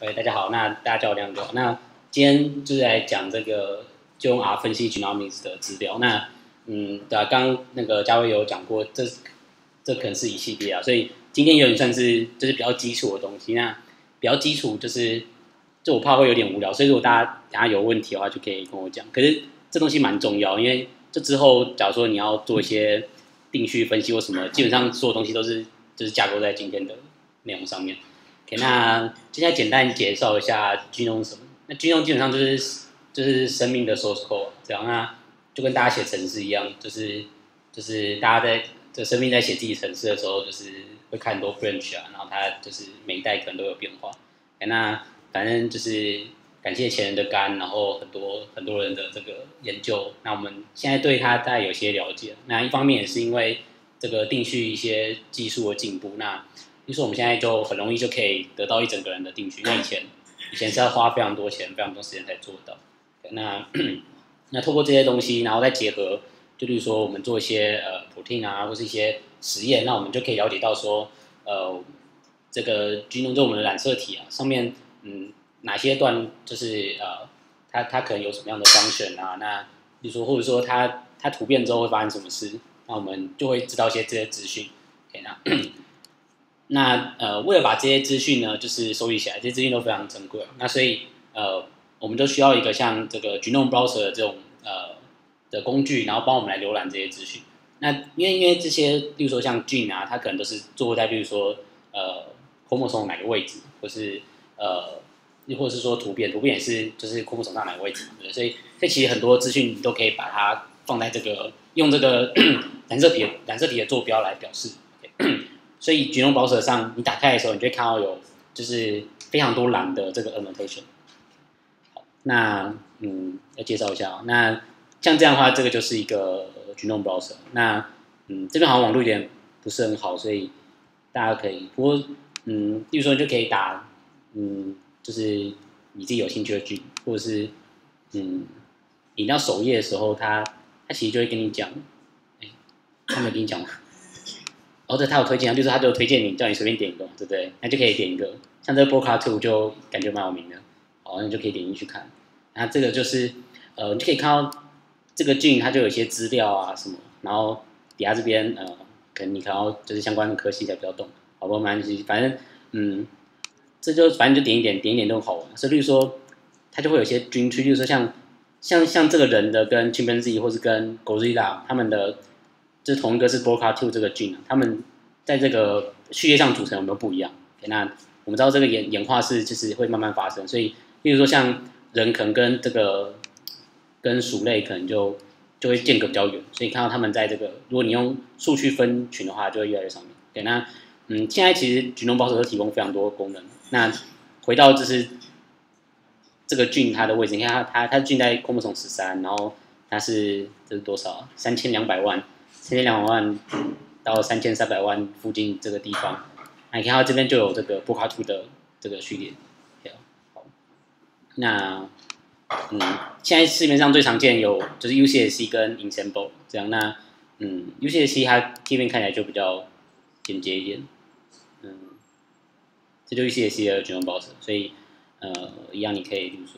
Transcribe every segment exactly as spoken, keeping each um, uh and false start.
喂，大家好，那大家叫我亮哥。那今天就是来讲这个，就用 R 分析 Genomics 的资料。那嗯，对啊，刚刚那个嘉威有讲过，这这可能是一系列啊，所以今天有点算是就是比较基础的东西。那比较基础就是，就我怕会有点无聊，所以如果大家等下有问题的话，就可以跟我讲。可是这东西蛮重要，因为这之后假如说你要做一些定序分析或什么，基本上所有东西都是就是架构在今天的内容上面。OK， 那接下来简单介绍一下 genome 什么。那 genome 基本上就是就是生命的 source code， 这样那就跟大家写程式一样，就是就是大家在这生命在写自己程式的时候，就是会看很多 branch 啊，然后它就是每一代可能都有变化。OK，那反正就是感谢前人的肝，然后很多很多人的这个研究，那我们现在对它大概有些了解。那一方面也是因为这个定序一些技术的进步，那比如说我们现在就很容易就可以得到一整个人的定序，那以前以前是要花非常多钱、非常多时间才做到。那那透过这些东西，然后再结合，就例如说我们做一些呃 protein 啊，或是一些实验，那我们就可以了解到说，呃，这个 genome 就我们的染色体啊，上面嗯哪些段就是呃它它可能有什么样的function啊，那比如说或者说它它突变之后会发生什么事，那我们就会知道一些这些资讯。OK， 那那呃，为了把这些资讯呢，就是收集起来，这些资讯都非常珍贵。那所以呃，我们就需要一个像这个 Genome Browser 的这种呃的工具，然后帮我们来浏览这些资讯。那因为因为这些，例如说像 gene 啊，它可能都是坐在，比如说呃 chromosome 哪个位置，或是呃，又或者是说突变，突变也是就是 chromosome 上哪个位置，对。所以这其实很多资讯你都可以把它放在这个用这个染色体染色体的坐标来表示。Okay 所以 Genome Browser 上，你打开的时候，你就会看到有就是非常多栏的这个 Annotation。好，那嗯，要介绍一下、哦，那像这样的话，这个就是一个 Genome Browser。那嗯，这边好像网络有点不是很好，所以大家可以，不过嗯，例如说你就可以打嗯，就是你自己有兴趣的 gene， 或者是嗯，你到首页的时候，它它其实就会跟你讲，哎，他没有跟你讲吗？哦，对，他有推荐啊，就是他就推荐你，叫你随便点一个，对不对？那就可以点一个，像这个 Bioconductor 就感觉蛮有名的，好，那你就可以点进去看。那这个就是呃，你就可以看到这个 gene 它就有一些资料啊什么，然后底下这边呃，可能你看到就是相关的科系才比较懂，好不好？没关系，反正嗯，这就反正就点一点，点一点都很好玩。所以，例如说，它就会有一些 gene tree，例如说像像像这个人的跟 chimpanzee 或是跟 gorilla 他们的。就是同一个是 B R C A 二 这个 gene， 他们在这个序列上组成有没有不一样？ Okay， 那我们知道这个演演化是就是会慢慢发生，所以例如说像人可能跟这个跟鼠类可能就就会间隔比较远，所以看到他们在这个如果你用数去分群的话，就会越来越上面。对，那嗯，现在其实 Genome Browser 提供非常多功能。那回到就是这个 gene 它的位置，你看它它它 gene 在 chromosome 十三，然后它是这是多少？三千两百万。三千两百万到三千三百万附近这个地方，那你看到这边就有这个 B R C A 二 的这个序列。好，那嗯，现在市面上最常见有就是 U C S C 跟 Ensemble 这样。那嗯 ，U C S C 它界面看起来就比较简洁一点。嗯，这就 U C S C 的 Genome Browser， 所以呃一样你可以，比如说。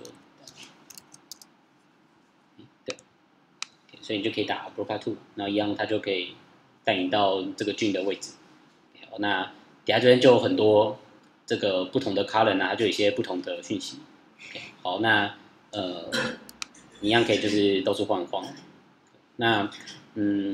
所以你就可以打 B R C A 二， 然后一样它就可以带你到这个 gene 的位置。好，那底下这边就有很多这个不同的 column 啊，它就有一些不同的讯息。Okay， 好，那呃，你一样可以就是到处晃一晃。那嗯，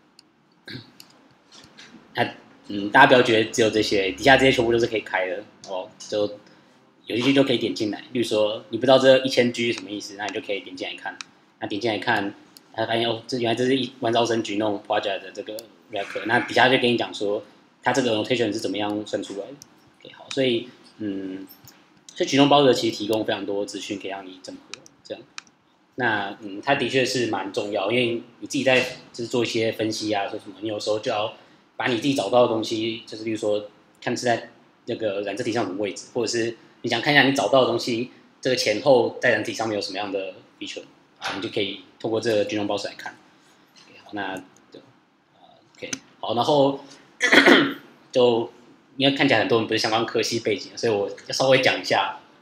它嗯，大家不要觉得只有这些，底下这些全部都是可以开的哦，就有些就可以点进来。比如说你不知道这一千 G 是什么意思，那你就可以点进来看。那点进来看。他发现哦，这原来这是一万兆生 Genome Project 的这个 record， 那底下就跟你讲说，它这个 Annotation 是怎么样算出来的。OK， 好，所以嗯，所以 Genome Browser 其实提供非常多资讯可以让你整合，这样。那嗯，它的确是蛮重要，因为你自己在就是做一些分析啊，说什么，你有时候就要把你自己找到的东西，就是比如说看是在那个染色体上什么位置，或者是你想看一下你找到的东西，这个前后在染色体上面有什么样的 feature。你就可以透过这个 Genome Browser 来看。Okay， 好，那就、呃、OK， 好，然后就因为看起来很多人不是相关科系背景，所以我要稍微讲一下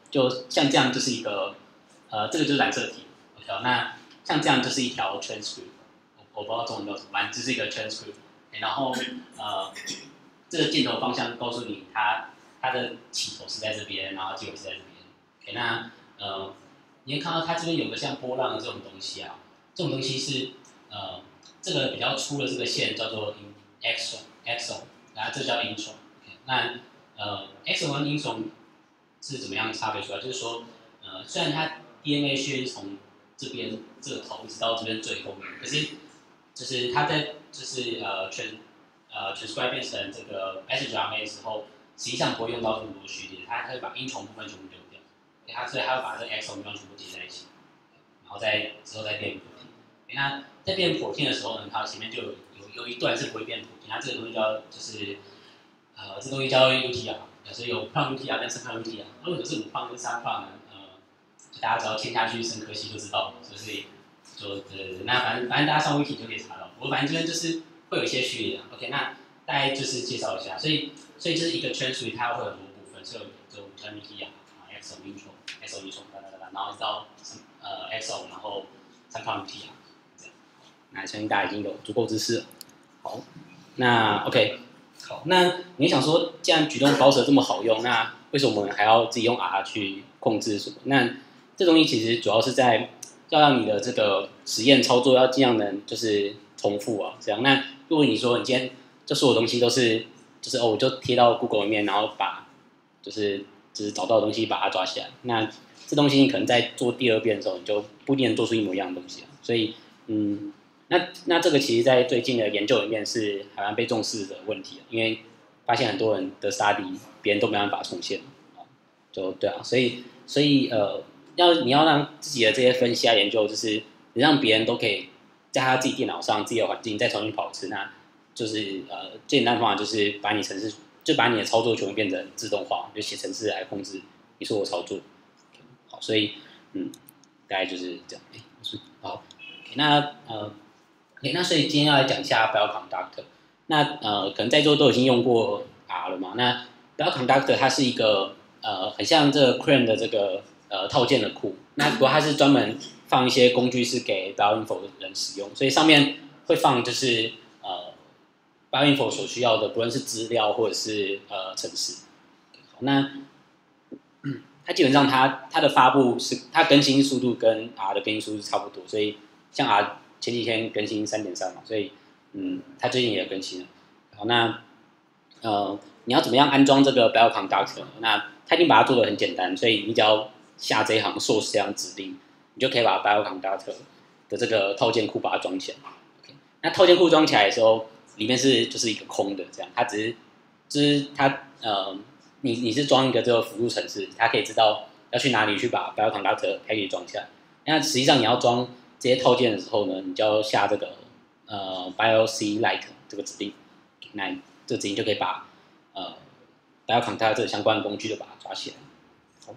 就像这样就是一个呃，这个就是染色体 ，OK， 那像这样就是一条 transcript， 我我不知道中文叫什么，反正这是一个 transcript， 然后呃，这个箭头方向告诉你它它的起头是在这边，然后结尾是在这边 ，OK， 那呃，你会看到它这边有个像波浪的这种东西啊，这种东西是呃，这个比较粗的这个线叫做 exon exon， 然后这叫 intron， 那呃 exon 和 intron 是怎么样差别出来？就是说，呃，虽然它 D N A 序列是从这边这个头一直到这边最后面，可是就是它在就是呃全呃 transcribe 变成这个 messenger R N A 的时候，实际上不会用到这么多序列，它会把 intron 部分全部丢掉，它所以它会把这个 exon 部分全部接在一起，然后再之后再变 protein。那在变 protein 的时候呢，它前面就有有有一段是不会变 protein， 它这个东西叫就是呃这东西叫 U T R。所以有胖 U T R 跟三胖 U T R， 如果是五胖跟三胖呢，呃，大家只要签下去生科系就知道了，所以就呃，那反正反正大家上 wiki 就可以查到。我反正这边就是会有一些序列 ，OK， 那大概就是介绍一下，所以所以这是一个 transcript， 它会有很多部分，所以有五串 U T R 啊 ，exon intron，exon intron， 哒哒哒，然后到呃 exon， 然后三胖 U T R， 这样。那相信大家已经有足够知识了。好，那 OK。好，那你想说，既然举动包蛇这么好用，那为什么我们还要自己用 R 去控制什么？那这东西其实主要是在要让你的这个实验操作要尽量能就是重复啊，这样。那如果你说你今天这所有东西都是就是哦，我就贴到 Google 里面，然后把就是就是找到的东西把它抓起来，那这东西你可能在做第二遍的时候，你就不一定能做出一模一样的东西啊。所以，嗯。那那这个其实，在最近的研究里面是还蛮被重视的问题，因为发现很多人的 study 别人都没办法重现，就对啊，所以所以呃，要你要让自己的这些分析啊研究，就是你让别人都可以在他自己电脑上自己的环境再重新跑一次，那就是呃最简单的方法就是把你程式就把你的操作全部变成自动化，就写程式来控制你所有操作。好，所以嗯，大概就是这样。哎，是好，那呃。Okay, 那所以今天要来讲一下 Bioconductor。那呃，可能在座都已经用过 R 了嘛？那 Bioconductor 它是一个呃，很像这个 C R A N 的这个呃套件的库。那不过它是专门放一些工具是给 Bioinfo 的人使用，所以上面会放就是呃 Bioinfo 所需要的，不论是资料或者是呃程式。好，那它基本上它它的发布是它更新速度跟 R 的更新速度是差不多，所以像 R。前几天更新 三点三 嘛，所以嗯，它最近也更新了。好，那呃，你要怎么样安装这个 Bioconductor？ 那它已经把它做得很简单，所以你只要下这一行 source 这样指令，你就可以把 Bioconductor 的这个套件库把它装起来。Okay， 那套件库装起来的时候，里面是就是一个空的，这样，它只是就是它呃，你你是装一个这个辅助程式，它可以知道要去哪里去把 Bioconductor package 装起来。那实际上你要装这些套件的时候呢，你就要下这个呃 BioCLite 这个指令，那这个指令就可以把呃 Bioconductor 相关的工具就把它抓起来。好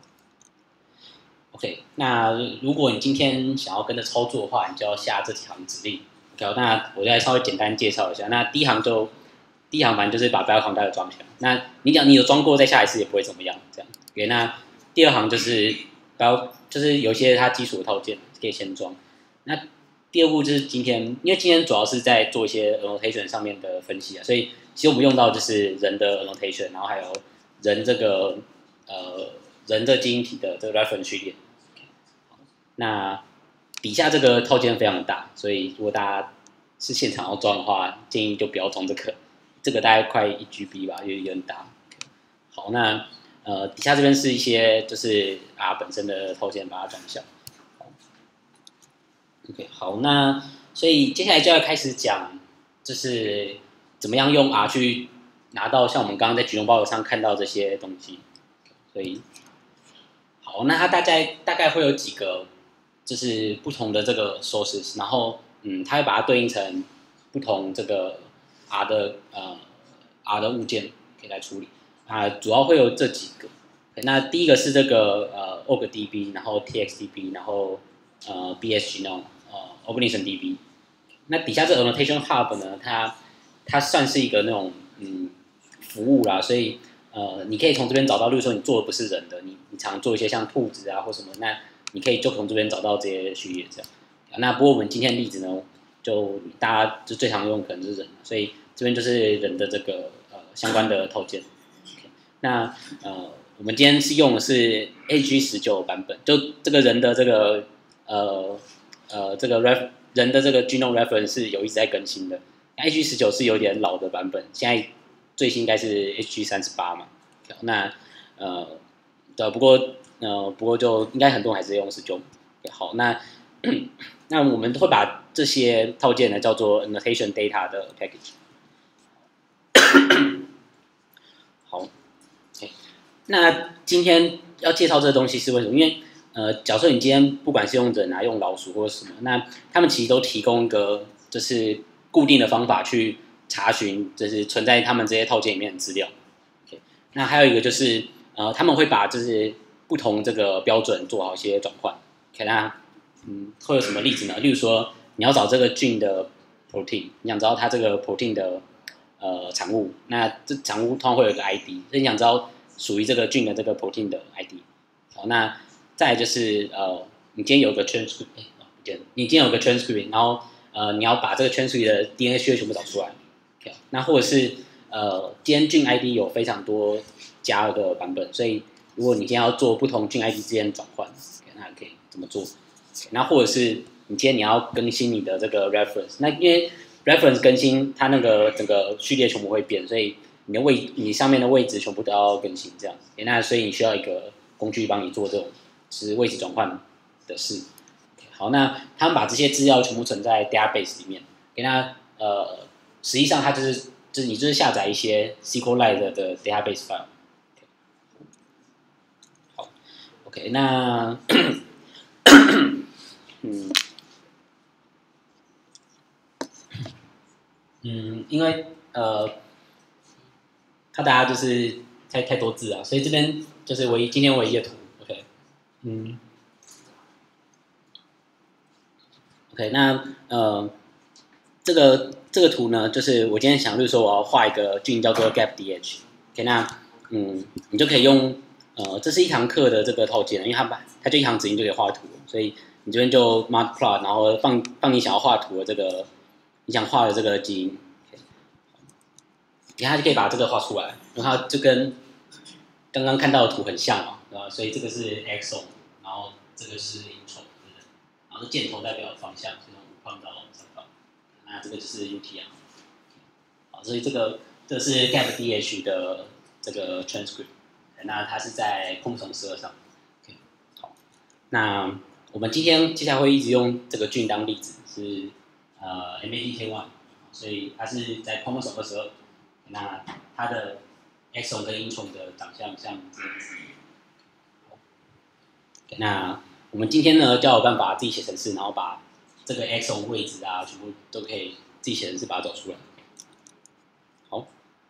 ，OK， 那如果你今天想要跟着操作的话，你就要下这几行指令。OK， 那我再稍微简单介绍一下。那第一行就第一行反正就是把 Bioconductor 装起来。那你讲你有装过，再下一次也不会怎么样，这样。OK， 那第二行就是 Bio 就是有一些它基础的套件可以先装。那第二步就是今天，因为今天主要是在做一些 Annotation 上面的分析啊，所以其实我们用到就是人的 Annotation， 然后还有人这个呃人的基因体的这个 reference 序列。那底下这个套件非常大，所以如果大家是现场要装的话，建议就不要装这个，这个大概快一 G B 吧，有有点大。好，那呃底下这边是一些就是 R 本身的套件，把它装一下。OK， 好，那所以接下来就要开始讲，就是怎么样用 R 去拿到像我们刚刚在举动报告上看到这些东西。所以，好，那它大概大概会有几个，就是不同的这个 sources， 然后嗯，它会把它对应成不同这个 R 的呃 R 的物件可以来处理啊，主要会有这几个。那第一个是这个呃 OrgDb， 然后 TxDb， 然后呃 BSgenome。呃 OrganismDb， 那底下这个 Annotation Hub 呢，它它算是一个那种嗯服务啦，所以呃呃，你可以从这边找到，例如说你做的不是人的，你你常做一些像兔子啊或什么，那你可以就从这边找到这些序列这样。那不过我们今天的例子呢，就大家就最常用可能是人，所以这边就是人的这个呃相关的套件。Okay, 那呃，我们今天是用的是 A G 十九版本，就这个人的这个呃呃这个 ref 人的这个 genome reference 是有一直在更新的。A G 十九是有点老的版本，现在最新应该是 H G 三十八嘛。那呃，对，不过呃，不过就应该很多人还是用十九。好，那那我们会把这些套件呢叫做 Annotation Data 的 package。好 ，OK， 那今天要介绍这个东西是为什么？因为呃，假设你今天不管是用人啊、用老鼠或者什么，那他们其实都提供一个就是固定的方法去查询，就是存在他们这些套件里面的资料。Okay, 那还有一个就是呃，他们会把就是不同这个标准做好一些转换。OK， 那嗯，会有什么例子呢？例如说，你要找这个菌的 protein， 你想知道它这个 protein 的呃产物，那这产物通常会有一个 I D， 所以你想知道属于这个菌的这个 protein 的 I D。好，那再来就是呃，你今天有个 transcript， 哎，不见了，你今天有个 transcript， 然后呃，你要把这个 transcript 的 D N A 序列全部找出来。Okay, 那或者是呃，今天菌 I D 有非常多加的版本，所以如果你今天要做不同菌 I D 之间的转换， okay, 那可以怎么做？那或者是你今天你要更新你的这个 reference， 那因为 reference 更新，它那个整个序列全部会变，所以你的位你上面的位置全部都要更新，这样子。那所以你需要一个工具帮你做这种是位置转换的事。好，那他们把这些资料全部存在 database 里面，给它呃，实际上它就是就是你就是下载一些 S Q L I T E 的 database file。好 ，OK， 那嗯，嗯，因为呃，怕大家就是太太多字啊，所以这边就是唯一今天唯一的图 ，OK， 嗯 ，OK， 那呃，这个这个图呢，就是我今天想就是说我要画一个菌叫做 gap_dh，OK， 那嗯，你就可以用呃，这是一堂课的这个套件，因为它把它就一行指令就可以画图，所以你这边就 matplot， 然后放放你想要画图的这个你想画的这个基因，你看它就可以把这个画出来，然后它就跟刚刚看到的图很像嘛，对吧？所以这个是 exon， 然后这个是 intron， 然后箭头代表方向，所以我们放到上方，那这个就是 U T R， 好，所以这个这是 gap_dh 的这个 transcript， 那它是在空从十二上。好，那我们今天接下来会一直用这个菌当例子，是呃 M A D K 一， 所以它是在空从二十二，那它的 exon 跟 intron 的长相像这样子。那我们今天呢，就有办法自己写程式，然后把这个 exon 位置啊，全部都可以自己写程式把它找出来。好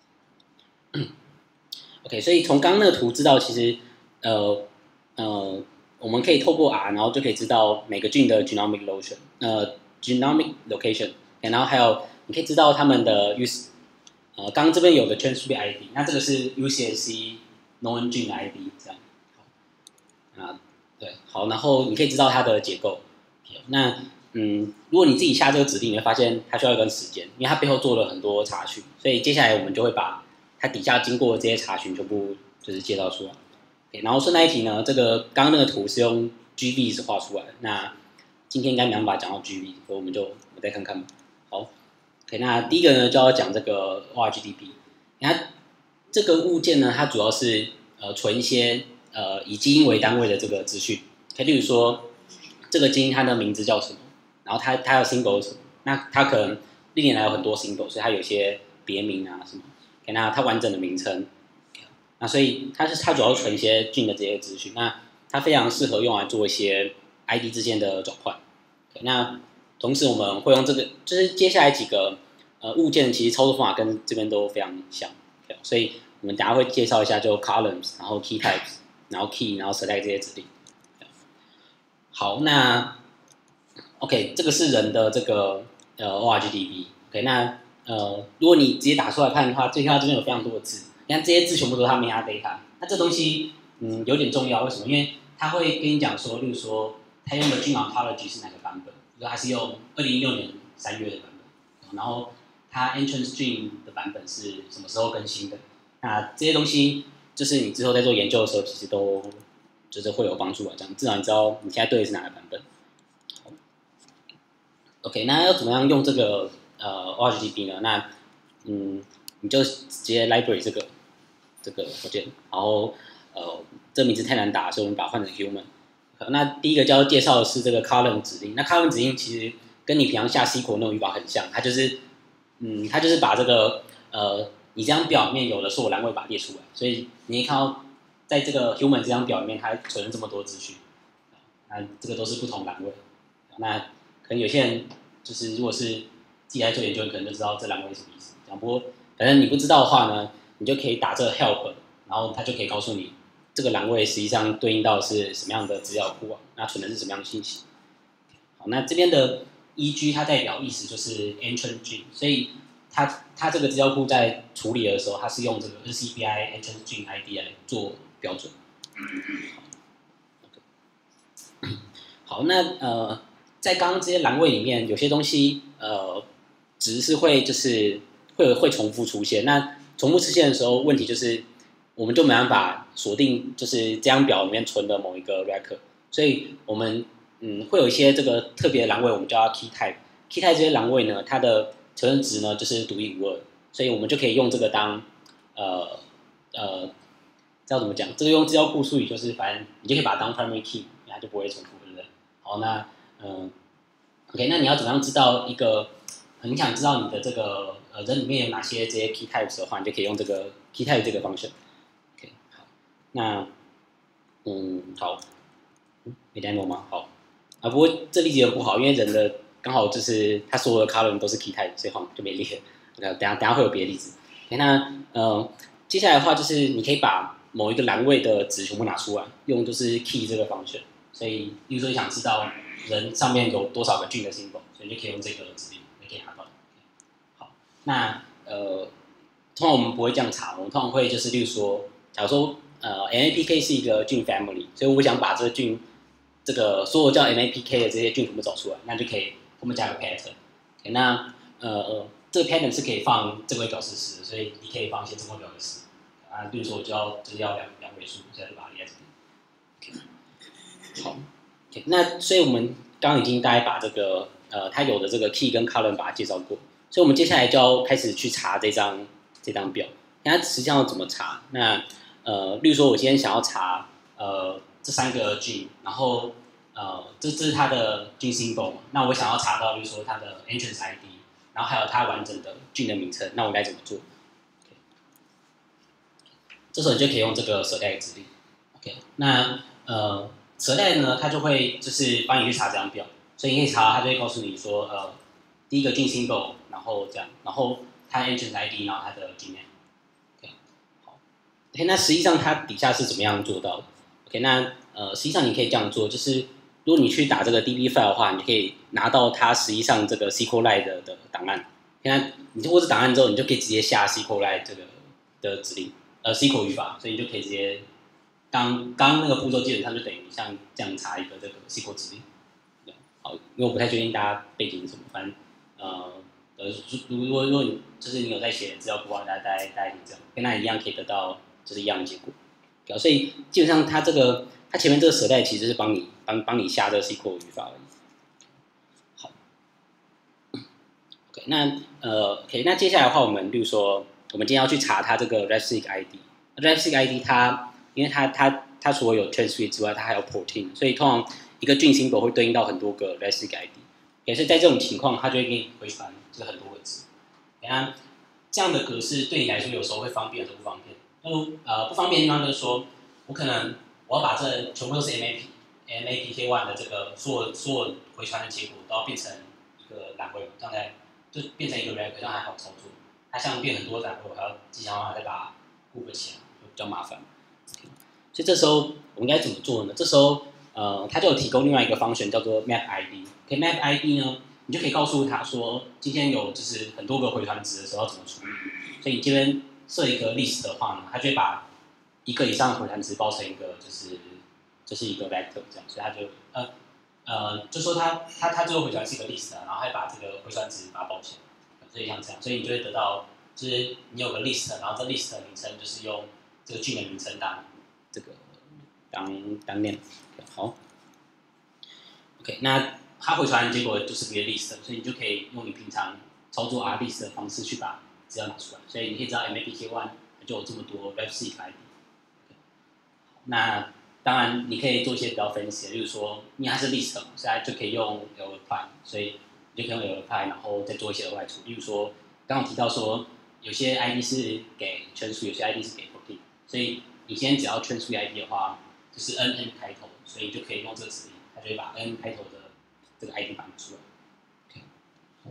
，OK， 所以从刚刚那个图知道，其实呃呃，我们可以透过 R， 然后就可以知道每个菌的 genomic location， 呃 genomic location， 然后还有你可以知道他们的 use， 呃，刚刚这边有个 transcript I D， 那这个是 U C S C known 菌 I D 这样。啊，对，好，然后你可以知道它的结构。那嗯，如果你自己下这个指令，你会发现它需要一段时间，因为它背后做了很多查询，所以接下来我们就会把它底下经过的这些查询全部就是介绍出来。Okay, 然后顺带一提呢，这个刚刚那个图是用 G V 是画出来的，那今天应该没办法讲到 G V， 所以我们就我们再看看吧。好 ，OK， 那第一个呢就要讲这个 OrgDb， 那这个物件呢，它主要是呃存一些呃以基因为单位的这个资讯，可以例如说这个基因它的名字叫什么，然后它它的 symbol 是什么，那它可能历年来有很多 symbol， 所以它有一些别名啊什么，那它完整的名称。那所以它是它主要存一些菌的这些资讯，那它非常适合用来做一些 I D 之间的转换。那同时我们会用这个，就是接下来几个呃物件，其实操作方法跟这边都非常像，所以我们等一下会介绍一下，就 columns， 然后 key types， 然后 key， 然后 select 这些指令。好，那 OK， 这个是人的这个呃 OrgDb。OK， 那呃如果你直接打出来看的话，最看到这边有非常多的字。 你看这些字全部都是它 metadata， 那这东西嗯有点重要，为什么？因为它会跟你讲说，例如说它用的 Genomics 是哪个版本，比如说它是用二零一六年三月的版本，然后它 entrance gene 的版本是什么时候更新的？那这些东西就是你之后在做研究的时候，其实都就是会有帮助啊，这样至少你知道你现在对的是哪个版本。OK， 那要怎么样用这个呃 OrgDb 呢？那嗯，你就直接 library 这个这个条件，然后呃这名字太难打，所以我们把它换成 human。那第一个要介绍的是这个 column 指令。那 column 指令其实跟你平常下 S Q L 那种语法很像，它就是嗯，它就是把这个呃你这张表里面有的所有栏位把它列出来，所以你可以看到在这个 human 这张表里面，它存了这么多资讯，那这个都是不同栏位。那可能有些人就是如果是自己在做研究，可能就知道这栏位是什么意思。不过反正你不知道的话呢，你就可以打这个 help， 然后它就可以告诉你这个栏位实际上对应到的是什么样的资料库啊，那存的是什么样的信息。好，那这边的 E G 它代表意思就是 entrance gene， 所以它它这个资料库在处理的时候，它是用这个 N C B I entrance gene I D 来做标准。好，那呃，在刚刚这些栏位里面，有些东西呃，值是会就是会会重复出现。那重复出现的时候，问题就是我们就没办法锁定，就是这张表里面存的某一个 record， 所以我们嗯会有一些这个特别的栏位，我们叫 key type。key type 这些栏位呢，它的存存值呢就是独一无二，所以我们就可以用这个当呃呃，知道怎么讲？这个用资料库术语就是，反正你就可以把它当 primary key， 它就不会重复，对不对？好，那嗯、呃、，OK， 那你要怎么样知道一个？你想知道你的这个呃人里面有哪些这些 key types 的话，你就可以用这个 key type 这个 function。OK， 好，那嗯好，没 demo 吗？好啊，不过这例子也不好，因为人的刚好就是它所有的 column 都是 key type， 所以好像就没列。等下等下会有别的例子。OK， 那呃接下来的话就是你可以把某一个栏位的值全部拿出来，用就是 key 这个 function。所以，比如说你想知道人上面有多少个 gene 的 symbol， 所以你就可以用这个指令，你可以拿到。好，那呃，通常我们不会这样查，我们通常会就是，例如说，假如说呃 M A P K 是一个 gene family， 所以我想把这个 gene 这个所有叫 M A P K 的这些 gene 全部找出来，那就可以后面加个 pattern。Okay， 那呃这个 pattern 是可以放正规表示式的，所以你可以放一些正规表示式。啊，比如说我就要就是要两两位数，现在就把它列在这里。Okay。好 ，OK， 那所以我们刚刚已经大概把这个呃它有的这个 key 跟 column 把它介绍过，所以我们接下来就要开始去查这张这张表。那它实际上要怎么查？那呃，例如说我今天想要查呃这三个 gene， 然后呃这这是它的 gene symbol， 那我想要查到，例如说它的 entrance I D， 然后还有它完整的 gene 的名称，那我该怎么做？ Okay， 这时候你就可以用这个 select 指令。OK， 那呃。select 呢，它就会就是帮你去查这张表，所以你可以查，它就会告诉你说，呃，第一个 gene symbol， 然后这样，然后它 entrance I D， 然后它的 genome。OK， 好 ，OK， 那实际上它底下是怎么样做到的 ？OK， 那呃，实际上你可以这样做，就是如果你去打这个 D B file 的话，你可以拿到它实际上这个 S Q L Lite 的, 的档案。现在你获得档案之后，你就可以直接下 S Q L Lite 这个的指令，呃 ，S Q L 语法，所以你就可以直接。刚刚那个步骤基本上就等于像这样查一个这个 S Q L 指令。好，因为我不太确定大家背景是什么，反正呃呃，如果如果你就是你有在写资料库的话，大家大概大概这样，跟它一样可以得到就是一样的结果。所以基本上它这个它前面这个时代其实是帮你帮帮你下这个 S Q L 语法而已。好 ，OK， 那呃 OK， 那接下来的话，我们例如说，我们今天要去查它这个 RefSeq I D，RefSeq I D 它因为它它它除了有 transcript 之外，它还有 protein， 所以通常一个 gene symbol 会对应到很多个 RefSeq I D。所以在这种情况，它就会给你回传就是很多个字。等下这样的格式对你来说有时候会方便，有时候不方便。就呃不方便的地方就是说，我可能我要把这全部都是 M A P M A P K 一 的这个所有所有回传的结果都要变成一个栏位，这样才就变成一个 record， 这样还好操作。它像变很多栏位，我还要自己想办法再把它固合起来，就比较麻烦。所以这时候我们应该怎么做呢？这时候，呃，它就有提供另外一个function叫做 map I D。OK，map I D 呢，你就可以告诉他说，今天有就是很多个回传值的时候要怎么处理。所以你这边设一个 list 的话呢，它就会把一个以上的回传值包成一个就是就是一个 vector 这样，所以它就呃呃就说它它它最后回传是一个 list 啊，然后还把这个回传值把它包起来，所以像这样，所以你就会得到就是你有个 list， 然后这 list 的名称就是用这个 gene 的名称当这个当当念，好 ，OK， 那它回传结果就是别的 list， 所以你就可以用你平常操作 R list 的方式去把资料拿出来，所以你可以知道 M A P K 一 就有这么多 RefSeq I D。那当然你可以做一些比较分析的，例如说因为它是 list 嘛，所以它就可以用 L-apply， 所以你就可以用 L-apply， 然后再做一些额外处理，例如说刚刚提到说有些 I D 是给圈数，有些 I D 是给 protein， 所以你今天只要圈数 I D 的话，就是 N N 开头，所以你就可以用这个指令，它就会把 N 开头的这个 I D 把它出来。Okay.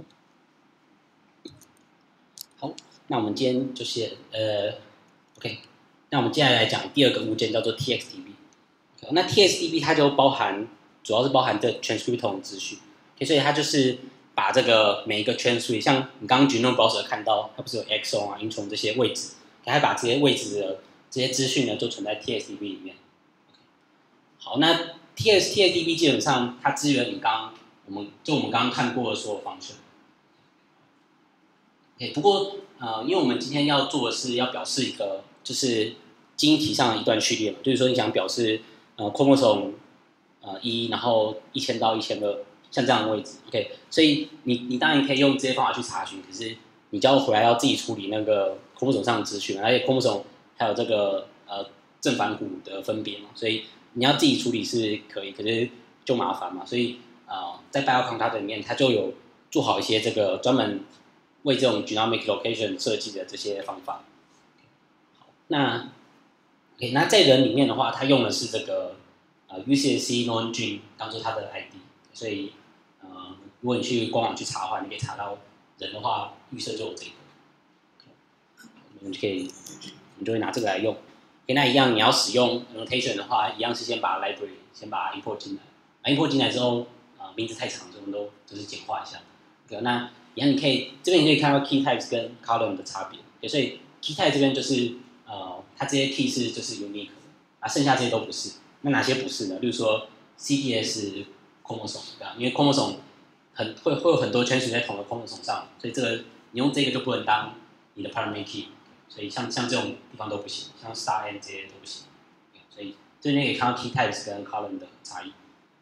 好，好，那我们今天就是呃 ，OK， 那我们接下来讲第二个物件叫做 TxDb。Okay, 那 TxDb 它就包含，主要是包含这 transcriptome 资讯， okay, 所以它就是把这个每一个 transcript， 像你刚刚 genome browser 看到，它不是有 exon 啊、intron 这些位置，它还把这些位置的这些资讯呢，就存在 TxDb 里面。Okay. 好，那 Tx TxDb 基本上它支援你刚我们就我们刚刚看过的所有 function。Okay, 不过呃，因为我们今天要做的是要表示一个就是基因体上的一段序列嘛，就是说你想表示呃 chromosome 呃一，然后一千到一千二，像这样的位置 ，OK， 所以你你当然可以用这些方法去查询，可是你就要回来要自己处理那个 chromosome 上的资讯，而且 chromosome 还有这个呃正反骨的分别嘛，所以你要自己处理是可以，可是就麻烦嘛，所以呃在 Bioconductor 里面它就有做好一些这个专门为这种 genomic location 设计的这些方法。好，那 OK， 那在人里面的话，它用的是这个呃 U C S C known gene 当做它的 I D， 所以呃如果你去官网去查的话，你可以查到人的话，预设就有这个， okay, 我们就可以，我们就会拿这个来用。OK， 那一样你要使用 Annotation 的话，一样是先把 library 先把它 import 进来，啊 import 进来之后，呃名字太长，所以我们都就是简化一下。OK， 那一样你可以这边你可以看到 key types 跟 column 的差别， okay， 所以 key type 这边就是呃它这些 key 是就是 unique 的，啊剩下这些都不是。那哪些不是呢？例如说 C D S chromosome， 因为 chromosome 很会会有很多圈数在同一个 chromosome 上，所以这个你用这个就不能当你的 primary key， 所以像像这种地方都不行，像 star n 这些都不行。所以这边可以看到 key types 跟 column 的差异。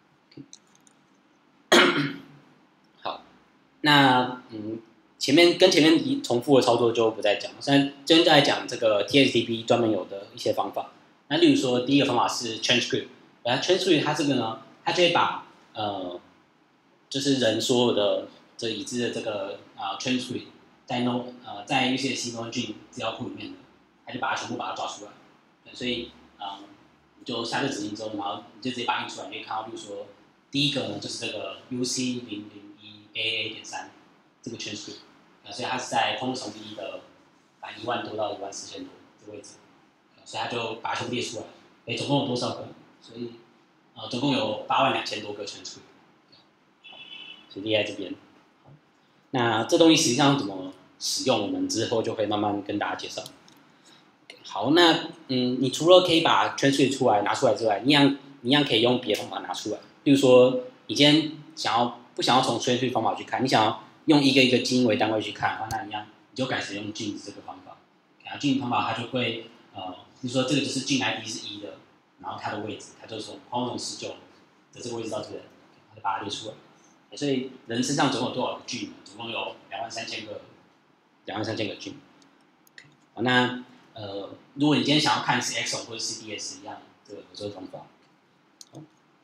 好，那嗯前面跟前面重复的操作就不再讲了，现在今天再来讲这个 TxDb 专门有的一些方法。那例如说，第一个方法是 transcript， 然后 transcript 它这个呢，它就会把呃，就是人所有的这已知的这个啊、呃、transcript 在 no 呃在 U C S C known gene 资料库里面的，它就把它全部把它抓出来。所以啊、呃，你就下这指令之后，然后你就直接把它印出来，你可以看到，比如说第一个呢就是这个 U C 零零一 A A 点三这个 transcript， 所以它是在chromosome一的把一万多到一万四千多这个位置。所以他就把它全部列出来，哎，总共有多少个？所以，呃，总共有八万两千多个圈数，所以列在这边。那这东西实际上怎么使用，我们之后就会慢慢跟大家介绍。好，那嗯，你除了可以把圈数出来拿出来之外，你一样你一样可以用别的方法拿出来。比如说，你今天想要不想要从圈数方法去看，你想要用一个一个基因为单位去看的话，那一样你就改使用 genes 这个方法。然后 genes 方法它就会呃。比如说这个就是 gene I D 是一的，然后它的位置，它就从chromosome十九的这个位置到这边，它就把它列出来。所以人身上总共有多少个 gene？ 总共有两万三千个，两万三千个 gene。好，那呃，如果你今天想要看是 exon 或者 C D S 一样，这个有这个方法。好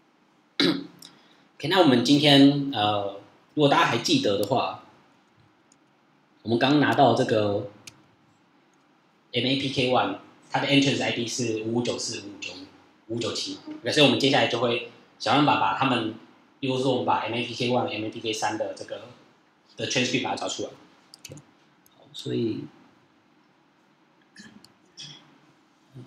，OK， 那我们今天呃，如果大家还记得的话，我们刚拿到这个 M A P K 一。它的 entrance I D 是五五九四五五九五五九七，所以我们接下来就会想办法把它们，比如说我们把 M A P K 一、M A P K 三 的这个的 transcript 把它找出来。好，所以，嗯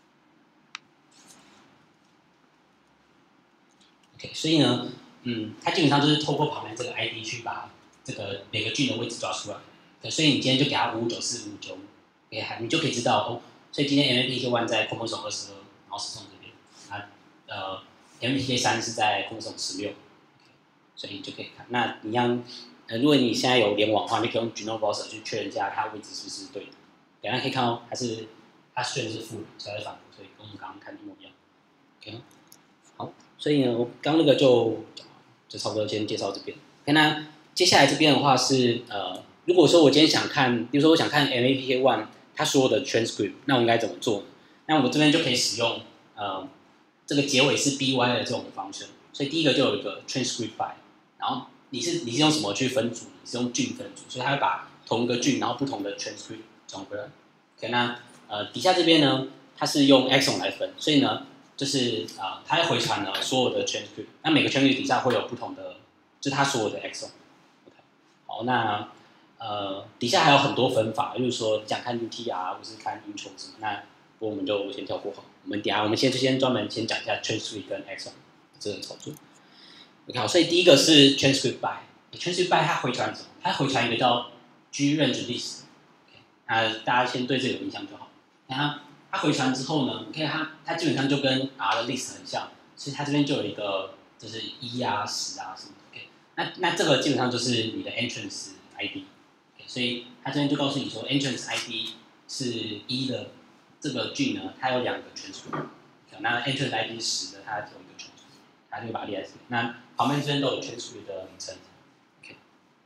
，OK， 所以呢，嗯，它基本上就是透过旁边这个 I D 去把这个每个 gene 的位置抓出来。所以你今天就给它五五九四五五九五。 ，OK， 你就可以知道哦，所以今天 M L P K 一 在 chromosome 二十二，然后是从这边，啊，呃 M L P K 三 是在 chromosome 十六，所以你就可以看。那一样，呃，如果你现在有联网的话，你可以用 genome browser 去确认一下它位置是不是对的。大家可以看到，它是它虽然是负的，所以它是反的，所以跟我们刚刚看的一模一样。OK， 好，所以呢，我刚那个就就差不多先介绍这边。OK， 那接下来这边的话是呃，如果说我今天想看，比如说我想看 M A P K 一 它所有的 transcript， 那我应该怎么做呢？那我这边就可以使用呃这个结尾是 by 的这种方式。所以第一个就有一个 transcript by， 然后你是你是用什么去分组？你是用菌分组，所以它会把同一个菌，然后不同的 transcript 转回来。OK， 那呃底下这边呢，它是用 exon 来分，所以呢就是啊、呃、它会回传了所有的 transcript， 那每个 transcript 底下会有不同的，就是它所有的 exon。OK， 好，那呃底下还有很多分法，例如说你想看 U T R 或是看 intro 什么，那不过我们就先跳过好。我们等下我们先就先专门先讲一下 transcript 跟 exon 这个操作。OK， 好，所以第一个是 transcript by，transcript by 它回传什么？它回传一个叫 gerange list。那大家先对这个有印象就好。那它回传之后呢，你看它它基本上就跟 R 的 list 很像，所以它这边就有一个就是一啊、十啊什么的。OK， 那那这个基本上就是你的 entrance I D。OK， 所以它这边就告诉你说 entrance I D 是一的这个菌呢，它有两个 transcript。那 entrance I D 是十的，它有一个 transcript， 它就把它列在这里。那旁边这边都有 transcript 的名称。OK，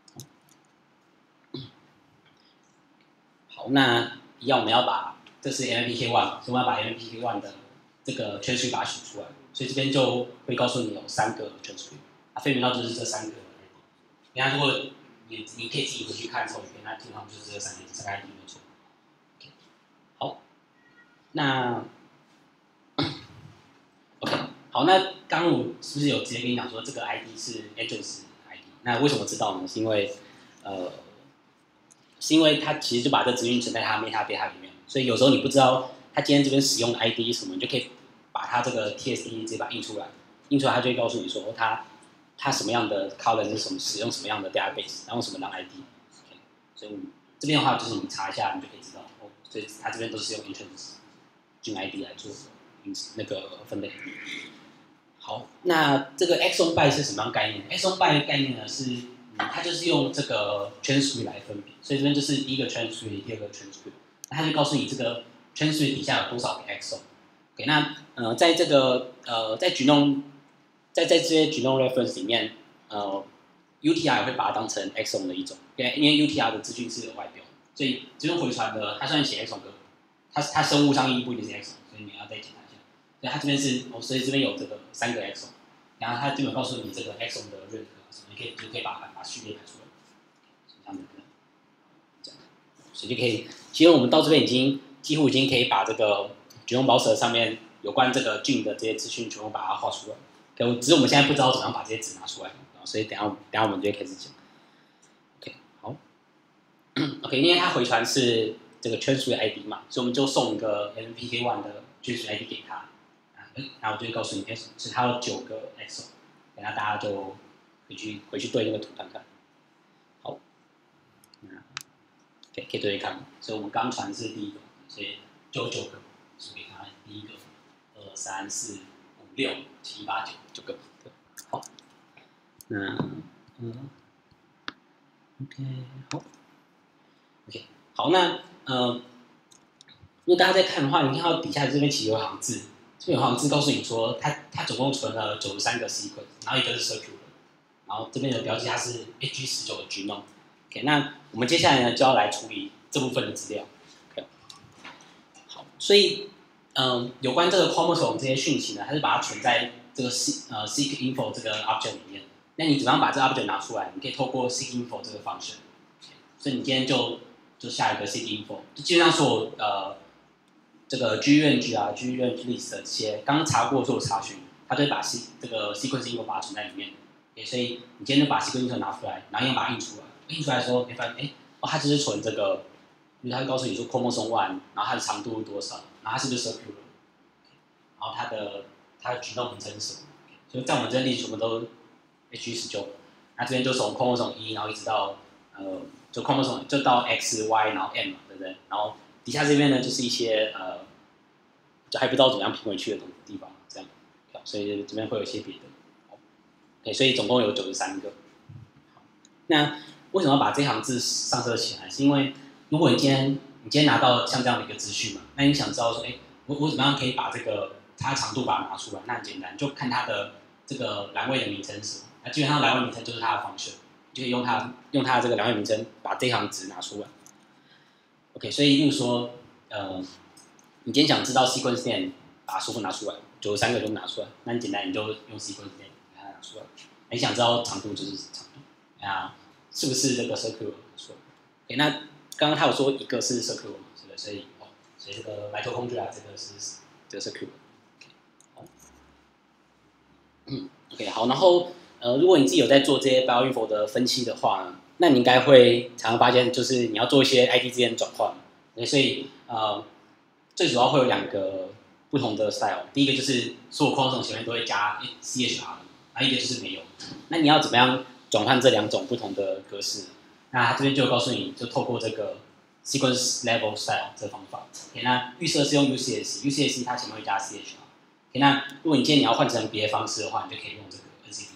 好，那一样我们要把这是 M L P K 一， 所以我们要把 M L P K 一 的这个 transcript 把它取出来。所以这边就会告诉你有三个 transcript， 它分别到就是这三个。那如果你你可以自己回去看抽影片，那基本上就是这三个三个 I D 没错。OK， 好，那 OK， 好，那刚刚我是不是有直接跟你讲说这个 I D 是 entrance I D？ 那为什么知道呢？是因为呃，是因为它其实就把这资讯存在它 metadata 里面，所以有时候你不知道它今天这边使用的 I D 是什么，你就可以把它这个 TxDb 直接把它印出来，印出来它就会告诉你说哦，它它什么样的 column 是什么，使用什么样的 database， 然后什么样 I D。OK， 所以这边的话就是你查一下，你就可以知道哦，所以它这边都是用 entrance 菌 I D 来做那个分类。好，那这个 exon by 是什么样概念 ？exon by 的概念呢是，嗯，它就是用这个 transcript 来分别，所以这边就是第一个 transcript， 第二个 transcript， 那它就告诉你这个 transcript 底下有多少个 exon。OK， 那呃，在这个呃，在 genome， 在在这些 genome reference 里面，呃 ，U T R 也会把它当成 exon 的一种，因为因为 U T R 的资讯是额外标，所以这边回传的它虽然写 exon 个，它它生物上意义不一定是 exon， 所以你要再检查一下。所以它这边是哦，所以这边有这个三个 exon， 然后它基本告诉你这个 exon 的 rank 什么，你可以就可以把把序列排出来，像这个这样，所以就可以。其实我们到这边已经几乎已经可以把这个 genome browser 上面有关这个菌的这些资讯全部把它画出来。只是我们现在不知道怎么样把这些纸拿出来，所以等一下等一下我们就会开始讲。OK， 好，OK， 因为它回传是这个 transcript I D 嘛，所以我们就送一个 M L P K 一 的 transcript I D 给他。然后我就会告诉你，是它有九个 exon， 等下大家就回去回去对那个图看看。好，那可以可以对对看，所以我们刚传是第一个，所以就有九个，是给他第一个，二三四五六七八九九个。好，那嗯 ，OK， 好 ，OK， 好，那呃，如果大家在看的话，你看到底下这边其实有一行字。这边有行字告诉你说它，它总共存了九十三个 sequence， 然后一个是 circular， 然后这边有标记它是 H 十九的 genome。OK， 那我们接下来呢就要来处理这部分的资料。OK， 好，所以嗯，有关这个 chromosome 这些讯息呢，它是把它存在这个 seq 呃 seq info 这个 object 里面。那你怎么样把这个 object 拿出来？你可以透过 seq info 这个 function。所以你今天就就下一个 seq info， 就基本上所有呃。这个 gerange 啊 ，gerange list 这些刚查过所有查询，它就会把 C 这个 sequence info 把它存在里面。Okay， 所以你今天就把 sequence info 拿出来，然后要把它印出来。印出来的时候，你发现，哎，哦，它只是存这个，就是它会告诉你说 chromosome one， 然后它的长度是多少，然后它是不是 circular， 然后它的它的genome名称是什么？所以在我们这例子全部都 H 十九，那这边就从 chromosome 一，然后一直到呃，就 chromosome 就到 X、Y， 然后 M 嘛，对不对？然后底下这边呢就是一些呃，就还不知道怎么样拼回去的地方，这样，所以这边会有一些别的。OK， 所以总共有九十三个。那为什么要把这行字上色起来？是因为如果你今天你今天拿到像这样的一个资讯嘛，那你想知道说，哎，我我怎么样可以把这个它的长度把它拿出来？那很简单，就看它的这个栏位的名称是什么。那基本上栏位名称就是它的 function， 就可以用它用它的这个栏位名称把这行值拿出来。OK， 所以例如说，呃，你今天想知道 sequence name， 把数目拿出来，九十三个都拿出来，那很简单，你就用 sequence name 把它拿出来。你想知道长度就是长度，啊，是不是这个 circular 拿出来 ？OK， 那刚刚他有说一个是 circular 嘛，是不是？所以哦，所以这个 mitochondria 这个是这个 circular。好，嗯 ，OK， 好，然后呃，如果你自己有在做这些 bioinfo 的分析的话呢，那你应该会常常发现，就是你要做一些 I D 之间转换，所以呃，最主要会有两个不同的 style。第一个就是所有 chromosome 前面都会加 C H R， 然后一个就是没有。那你要怎么样转换这两种不同的格式？那它这边就告诉你，就透过这个 sequence level style 这个方法。OK， 那预设是用 U C S，U C S 它前面会加 C H R。OK， 那如果你今天你要换成别的方式的话，你就可以用这个 N C D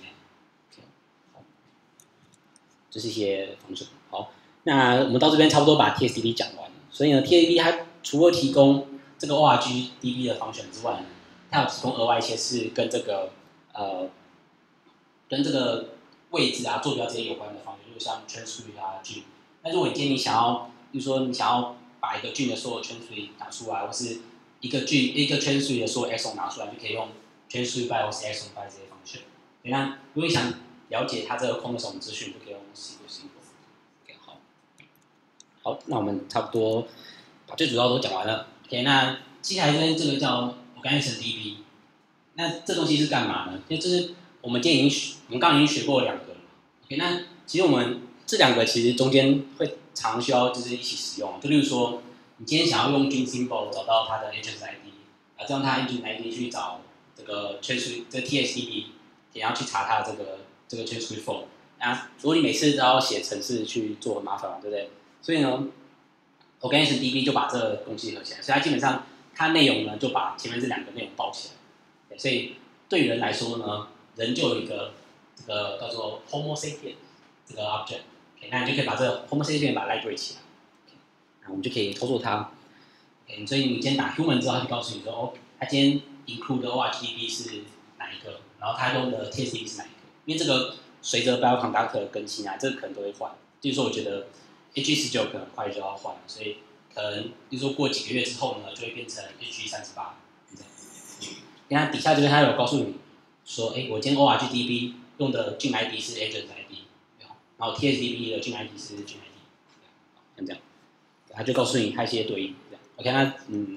M。OK， 这是一些方式。好，那我们到这边差不多把 T X D B 讲完了。所以呢 ，T X D B 它除了提供这个 OrgDb 的function之外呢，它有提供额外一些是跟这个呃跟这个位置啊、坐标这些有关的方式，就是像 transcript 啊、菌。那如果你今天你想要，比如说你想要把一个菌的所有 transcript 拿出来，或是一个菌一个 transcript 的所有 exon 拿出来，就可以用 transcript by 或是 exon by 这些 function。那如果你想了解它这个 chromosome 资讯，就可以用 S Q L。OK， 好，好，那我们差不多把最主要都讲完了。OK， 那接下来这边这个叫 OrganismDb， 那这东西是干嘛呢？就就是我们今天已经我们刚刚已经学过两个了。OK， 那其实我们这两个其实中间会常需要就是一起使用，就例如说，你今天想要用 gene symbol 找到它的 agent I D， 啊，再用它 agent I D 去找这个 transcript 这个 TxDb， 然后去查它的这个这个 transcript form。啊，如果你每次都要写程式去做，很麻烦嘛，对不对？所以呢 ，OrganismDb 就把这个东西合起来，所以它基本上它内容呢就把前面这两个内容包起来。所以对于人来说呢，人就有一个这个叫做 Homo sapien 这个 object， 那你就可以把这个 Homo sapien 把它 library 起来，那我们就可以操作它。Okay， 所以你今天打 human 之后，它就告诉你说，哦，它今天 include 的 OrgDb 是哪一个，然后它用的 TxDb 是哪一个，因为这个随着 Bioconductor 更新啊，这个可能都会换。就是说，我觉得 H 十九可能快就要换了，所以可能就是说过几个月之后呢，就会变成 H 三十八。你看底下这边它有告诉你说，哎，我今天 OrgDb 用的 gene I D 是 agent I D， 然后 TxDb 的 gene I D 是 gene I D， 像这样，它就告诉你它一些对应。OK， 那嗯，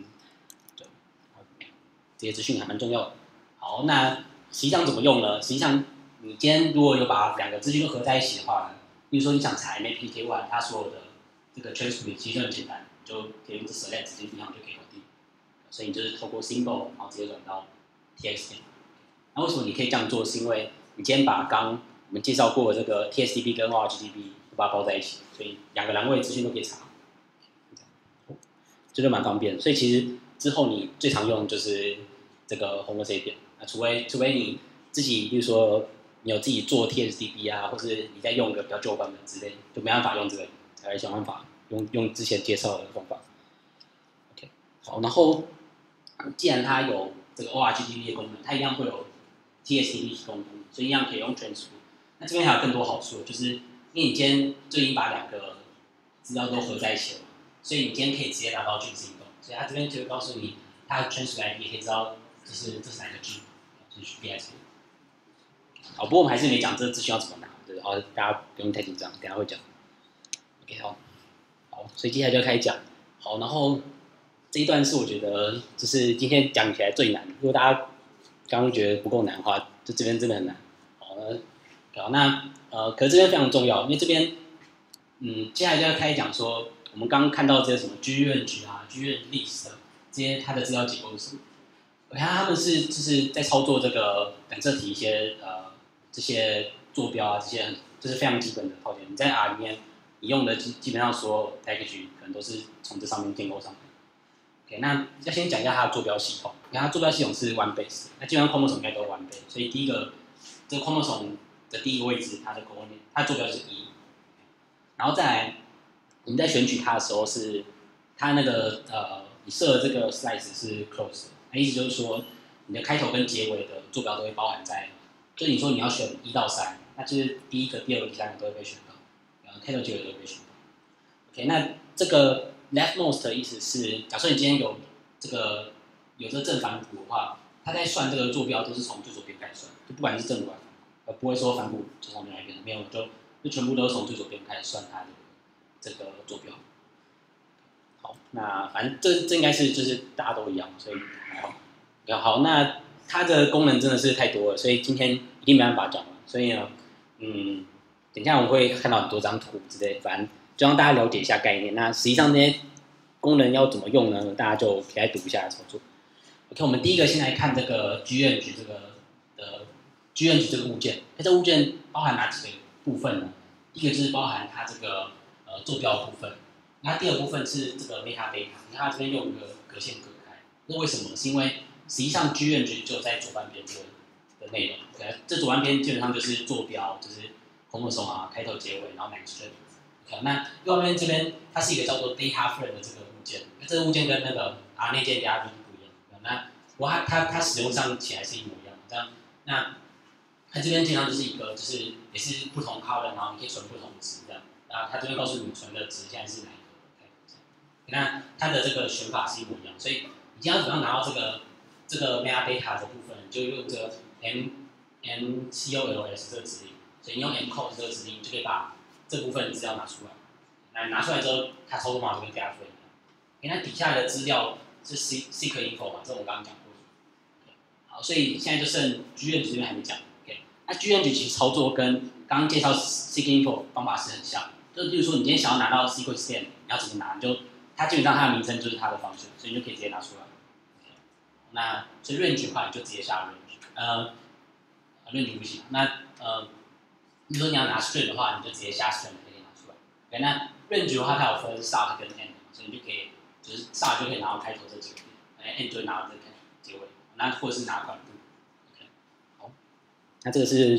这些资讯还蛮重要的。好，那实际上怎么用呢？实际上，你今天如果有把两个资讯都合在一起的话呢，比如说你想查 M A P K 一， 它所有的这个 transcript 其实就很简单，就可以用这 select 直接定上就可以搞定。所以你就是透过 symbol， 然后直接转到 TxDb。那为什么你可以这样做？是因为你今天把刚我们介绍过的这个 TxDb 跟 OrgDb 都把它包在一起，所以两个栏位资讯都可以查。这就蛮方便的，所以其实之后你最常用就是这个 Homo sapien， 那除非除非你自己，比如说你有自己做 TxDb 啊，或是你在用一个比较旧版本之类，就没办法用这个，才会想办法用用之前介绍的方法。OK， 好，然后既然它有这个 OrgDb 的功能，它一样会有 TxDb 提供的功能，所以一样可以用 transcript。那这边还有更多好处，就是因为你今天就已经把两个资料都合在一起了。所以你今天可以直接拿到 gene symbol， 所以它这边就会告诉你它的 transcript I D， 也可以知道这是这是哪个 gene， 就是 B S。好，不过我们还是没讲这个资讯要怎么拿，对，好，大家不用太紧张，等一下会讲。OK， 好，好，所以接下来就开始讲。好，然后这一段是我觉得就是今天讲起来最难，如果大家刚刚觉得不够难的话，就这边真的很难。好，好，那呃，可是这边非常重要，因为这边嗯，接下来就要开始讲说。我们刚刚看到这些什么 GenomicRanges 啊、GenomicList 这些它的资料结构是什么？我看他们是就是在操作这个染色体一些呃这些坐标啊，这些这是非常基本的套件。你在 R 里面你用的基基本上所有 package 可能都是从这上面建构上来。OK， 那要先讲一下它的坐标系统。那它坐标系统是 one base， 那基本上 chromosome 应该都是 one base， 所以第一个这个 chromosome 的第一个位置，它的 coordinate， 它的坐标是一。然后再来，我们在选取它的时候是它那个呃，你设的这个 slice 是 closed， 那意思就是说你的开头跟结尾的坐标都会包含在，就你说你要选一到三，那就是第一个、第二个、第三个都会被选到，然后开头、结尾都会被选到。OK， 那这个 leftmost 的意思是，假设你今天有这个有这个正反骨的话，它在算这个坐标都是从最左边开始算，就不管是正骨还是反骨，而不会说反骨就从另外一边，没有就就全部都是从最左边开始算它的这个坐标。好，那反正这这应该是就是大家都一样，所以还好。好，那它的功能真的是太多了，所以今天一定没办法讲完。所以呢，嗯，等一下我们会看到很多张图之类的，反正就让大家了解一下概念。那实际上这些功能要怎么用呢？大家就可以来读一下操作。OK， 我们第一个先来看这个 G-range 这个的 G-range 这个物件。那这个物件包含哪几个部分呢？第一个就是包含它这个呃坐标部分，那第二部分是这个 metadata， 你看它这边用一个隔线隔开，那为什么？是因为实际上 G-range 就在左半边这个的内容， okay， 这左半边基本上就是坐标，就是 chromosome 啊，开头结尾，然后哪个 string。Okay， 那右半边这边它是一个叫做 data frame 的这个物件，那这个物件跟那个 R 内建 data frame 不一样。那不过它它它使用上起来是一模一样的，这样那它这边基本上就是一个就是也是不同 column， 然后你可以存不同值这样，然后它这边告诉你存的值现在是哪一个开头。那它的这个选法是一模一样，所以你今天要怎么样拿到这个这个 metadata 的部分，就用这个 m m c o l s 这个指令，所以你用 mcol 这个指令就可以把这部分资料拿出来。那拿出来之后，它操作方法就跟 data frame 一样。那底下的资料是 seq info 嘛，这我刚刚讲过。好，所以现在就剩 G-range 这边还没讲。OK， 那 G-range 其实操作跟刚刚介绍 seq info 方法是很像，就例如说你今天想要拿到 sequence stem， 你要怎么拿？你就它基本上它的名称就是它的function，所以你就可以直接拿出来。那所以 range 的话，你就直接下 range， 呃 ，range 不行。那呃，比如说你要拿 string 的话，你就直接下 string 可以拿出来。OK， 那 range 的话，它有分 start 跟 end， 所以你就可以就是 start 就可以拿到开头这几个点，哎 end 就会拿到这个结尾，那或者是拿短部。OK， 好，那这个是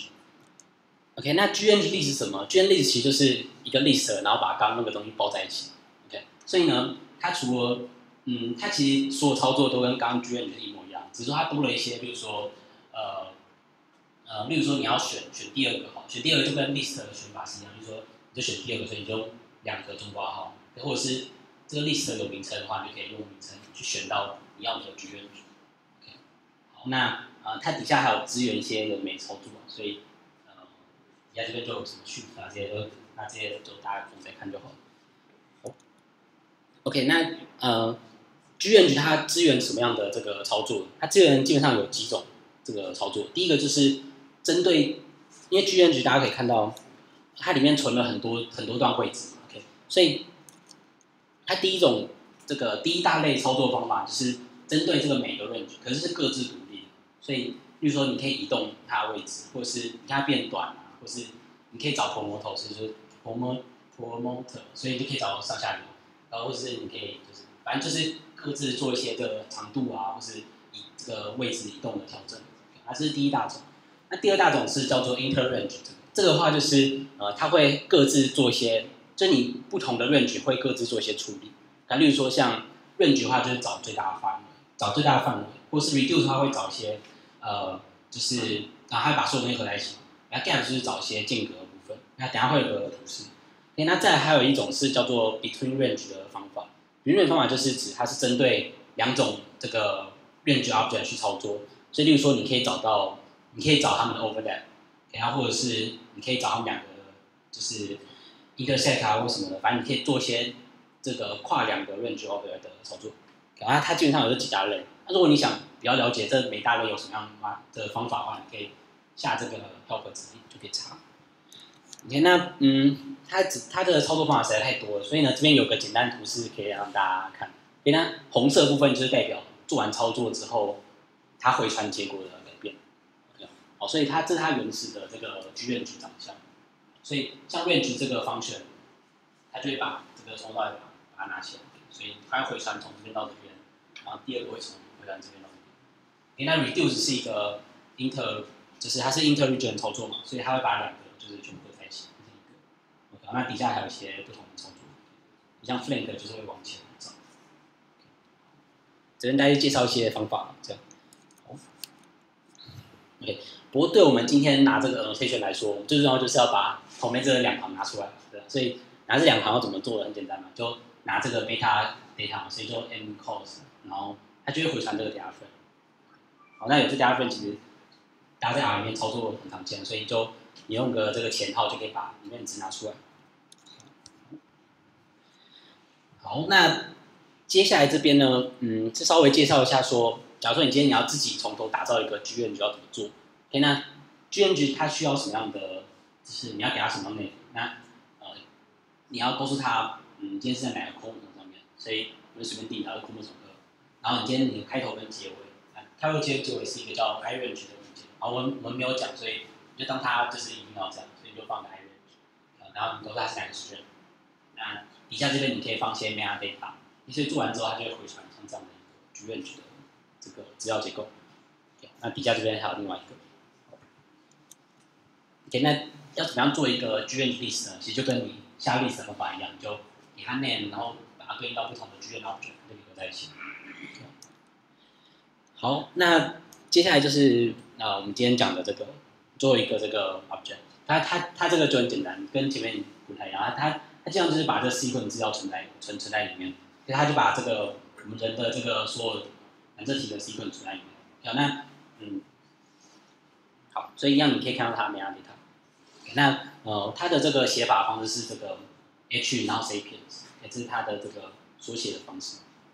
G-range。OK， 那 G-range list 是什么 ？G-range list 其实就是一个 list， 然后把刚刚那个东西包在一起。OK， 所以呢，它除了嗯，它其实所有操作都跟刚刚 G-range 是一模一样，只是说它多了一些，比如说，呃，呃，例如说你要选选第二个好，选第二个就跟 list 的选法是一样，就是说你就选第二个，所以你就两个中括号，或者是这个 list 有名称的话，你就可以用名称去选到你要的 G-range。OK， 好，那呃，它底下还有支援一些有没操作，所以呃，底下这边就有什么序啊这些都，那这些就大家自己再看就好了。OK， 那呃 ，G-range 它支援什么样的这个操作？它支援基本上有几种这个操作。第一个就是针对，因为 G-range 大家可以看到，它里面存了很多很多段位置 ，OK， 所以它第一种这个第一大类操作方法就是针对这个每个 range， 可是是各自独立的。所以，例如说你可以移动它的位置，或是你看它变短啊，或是你可以找 promoter， 就是 promoter， 所以你就可以找上下流。然后或是你可以就是，反正就是各自做一些这个长度啊，或是以这个位置移动的调整。它这是第一大种。那第二大种是叫做 interrange， 这个这个的话就是呃，它会各自做一些，就你不同的 range 会各自做一些处理。那例如说像 range 的话，就是找最大的范围，找最大的范围，或是 reduce 的话会找一些呃，就是然后它会把所有东西合在一起。然后 gap 就是找一些间隔的部分。那等一下会有个图示。Okay， 那再来还有一种是叫做 between range 的方法。between range 方法就是指它是针对两种这个 range object 去操作。所以，例如说，你可以找到，你可以找他们的 overlap， 然后或者是你可以找他们两个就是 intersect 啊或什么的，反正你可以做一些这个跨两个 range object 的操作。然后它基本上有这几大类。那如果你想比较了解这每大类有什么样的方法的话，你可以下这个 help 指令就可以查。OK， 那嗯，它只它的操作方法实在太多了，所以呢，这边有个简单图示可以让大家看。所以呢，红色部分就是代表做完操作之后，它回传结果的改变。OK， 好，所以它这是它原始的这个 G-range 长相。所以像 range 这个 function， 它就会把这个从头到尾把它拿起来，所以它会回传从这边到这边，然后第二个会从回传这边到这边。那 reduce 是一个 inter， 就是它是 inter-region 操作嘛，所以它会把两个就是全部合在一起，这是一个。OK， 那底下还有一些不同的操作，像 flank 就是会往前找。这边大家介绍一些方法，这样。OK， 不过对我们今天拿这个 annotation 来说，最重要就是要把后面这两行拿出来，对，所以拿这两行要怎么做的很简单嘛，就拿这个 beta data， 所以就 m cos， 然后它就会回传这个 data frame。好，那有这 data frame 其实大家在 R 里面操作很常见，所以就你用个这个前套就可以把里面的值拿出来。好，那接下来这边呢，嗯，就稍微介绍一下说，假如说你今天你要自己从头打造一个 G 院局要怎么做 ？OK， 那 G 院局它需要什么样的？就是你要给它什么样的内容？那呃，你要告诉他，嗯，今天是在哪个 chromosome 上面，所以我们随便定哪个 chromosome 二，然后你今天你的开头跟结尾，开头结结尾是一个叫 I range 的文件，然后我们我们没有讲，所以就当它就是一定要这样，所以就放个 I range， 然後你告訴它是哪個 string， 那底下這邊你可以放些 metadata， 所以做完之後它就會回傳像這樣的一個 G range 的這個資料結構。那底下這邊還有另外一個。OK， 那要怎麼樣做一個 G range list 呢？其實就跟你下 list 的方法一樣，你就給它 name， 然後把它對應到不同的 G range object， 就合在一起。好，那接下來就是呃我們今天講的這個做一個這個 object， 它它它這個就很簡單，跟前面不太一樣，它它這樣就是把這 sequence 資料存在存存在裡面，所以它就把這個我們人的這個所有染色體的 sequence 存在裡面。好，那嗯，好，所以一樣你可以看到它 metadata。那呃它的這個寫法方式是這個 H 然後 sapiens， 這是它的這個所寫的方式。